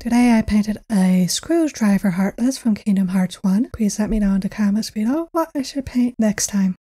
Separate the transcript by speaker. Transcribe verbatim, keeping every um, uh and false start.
Speaker 1: Today I painted a screwdriver Heartless from Kingdom Hearts one. Please let me know in the comments below what I should paint next time.